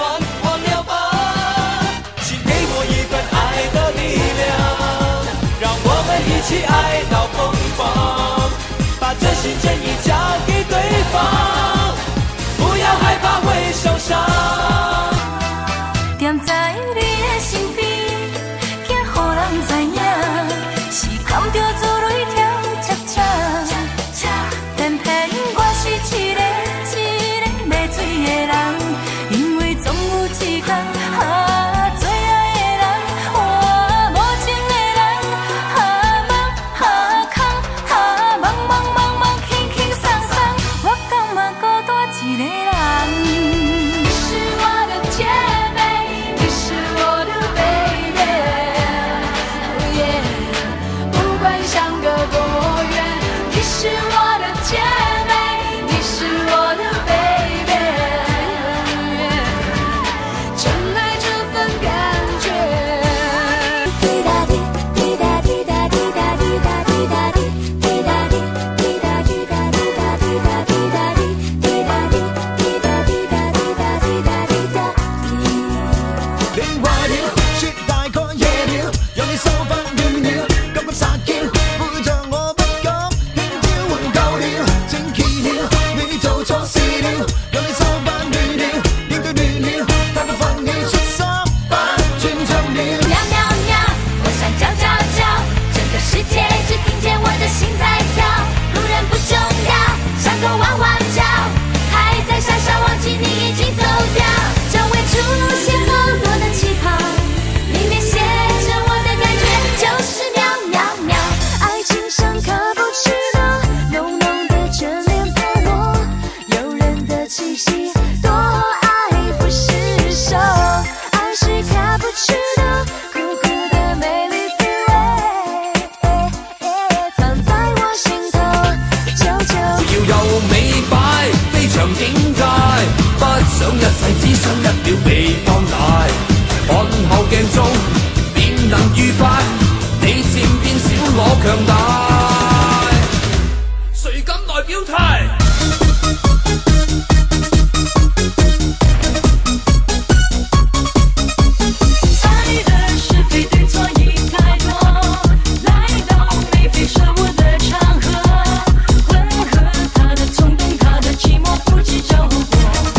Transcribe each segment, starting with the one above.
船忘了吧，请给我一份爱的力量，让我们一起爱到疯狂，把真心真意交给对方，不要害怕会受伤。 踮在你的身边，惊予人知影，是牵着做蕊跳恰恰，偏偏我是一个迷醉的人，因为总有一天最爱的人，我无情的人，忙轻轻松松，我感觉孤单一个人。你是我的姐妹，你是我的 baby， 不管相隔多远，你是我的姐妹，你是我的 baby， 真爱这份感觉。滴答滴，滴答滴答滴答滴答滴答滴，滴答滴，滴答滴答滴答滴答滴答滴，滴答滴，滴答滴答滴答滴答滴答滴。 你話了，說大概夜了，讓你收翻亂了，感覺殺嬌，背着我不敢輕佻還夠了，正奇了，你做錯事了，讓你收翻亂了，應對亂了，太過放你出三百轉唱了。 喵喵喵，我想叫叫叫，整个世界只听见我的心在跳。路人不重要，伤口汪汪叫，还在傻傻忘记你已经走掉。周围出现好多的气泡，里面写着我的感觉就是喵喵喵。爱情像卡布奇诺，浓浓的眷恋泡沫，诱人的气息，多爱不释手。爱是卡布奇诺，苦苦的美丽滋味，藏在我心头，久久。 要有美擺，非常境界，不想一世，只想一秒被放大。看後鏡中便能愉快，你漸變小，我強大。誰敢來表態？ 爱的是非对错已太多，来到眉飞色舞的场合，混合他的冲动，他的寂寞，不计后果。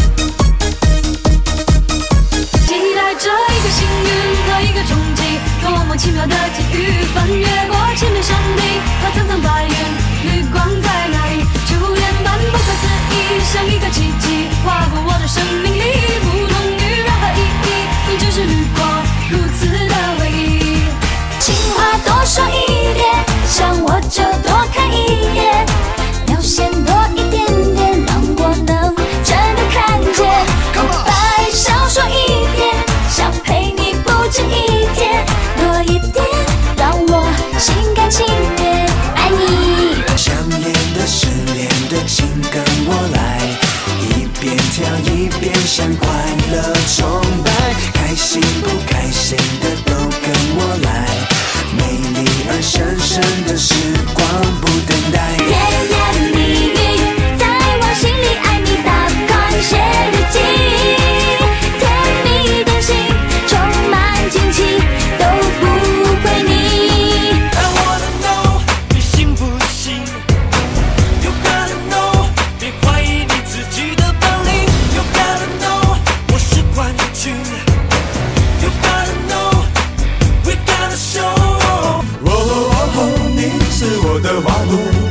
期待着一个幸运和一个憧憬，多么奇妙的际遇，翻越过千面山顶和层层白云，绿光在哪里？初恋般不可思议，像一个奇迹，划过我的生命里，不同于任何意义，你只是绿光，如此的唯一。情话多说一点，想我就多看一眼，表现多一点点，让我能真的看见。白少说一点，想陪你不止一天，多一点，让我心甘情愿爱你。 想念的、失恋的，请跟我来，一边跳一边向快乐崇拜，开心不开心的都跟我来，美丽而深深的时光不等待。 甜言蜜语，在我心里爱你，大概写日记，甜蜜的心充满惊奇，都不会腻。 I wanna know 你信不信 You gotta know 别怀疑你自己的本领 You gotta know 我是冠军 You gotta know We gotta show 你是我的花朵。